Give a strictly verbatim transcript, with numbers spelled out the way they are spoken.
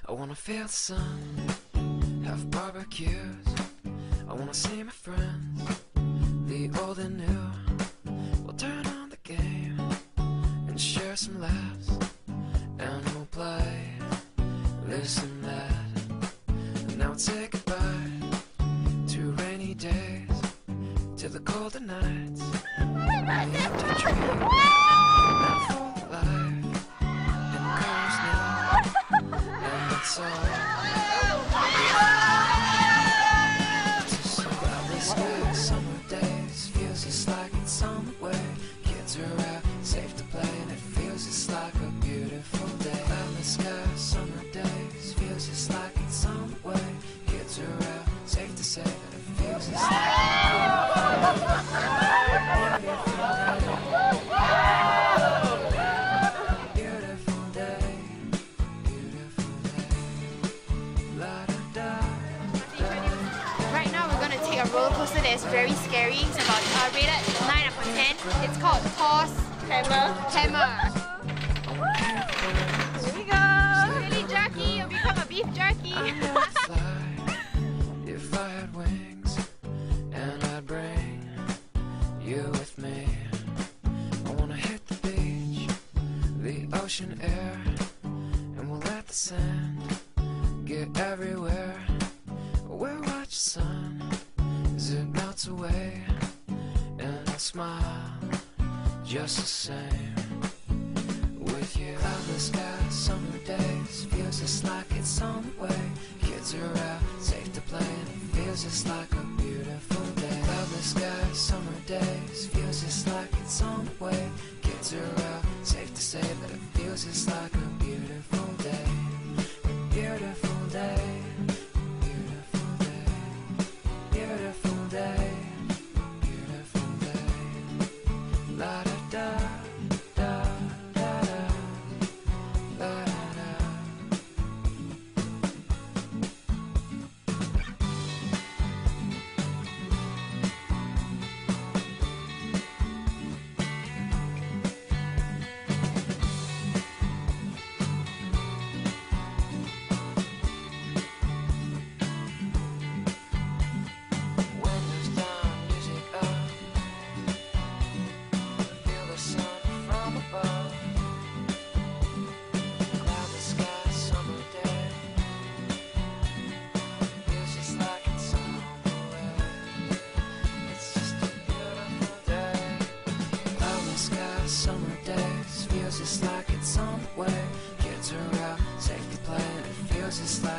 I wanna feel the sun, have barbecues. I wanna see my friends, the old and new. We'll turn on the game and share some laughs, and we'll play this and that. And now we'll say goodbye to rainy days, to the colder nights, and the empty trees. Now full of life and colors now, and that's all. Summer days feels just like it's on the way. Kids are out, safe to play, and it feels just like a beautiful day. Cloudless sky, summer days feels just like it's on the way. Kids are out, safe to say that it feels just like a beautiful day. Beautiful day. La da da. Right now we're going to take a roller coaster that is very scary. It's about uh, rated nine out of ten. It's called Toss Hammer. Hammer. Here we go. Really jerky. You'll become a beef jerky. If I had wings and I'd bring you with me, I wanna hit the beach, the ocean air, and we'll let the sand get everywhere. We'll watch the sun as it melts away, and I'll smile just the same with you. Cloudless sky, summer days feels just like it's on the way. Kids are out, safe to play, and it feels just like a beautiful day. Cloudless sky, summer days feels just like it's on the way. Kids are out, safe to say that it feels just like a beautiful day. A beautiful day. Beautiful day, beautiful day. La da da, da da da, la da da. Summer days feels just like it's on the way. Kids are out, safe to play, and it feels just like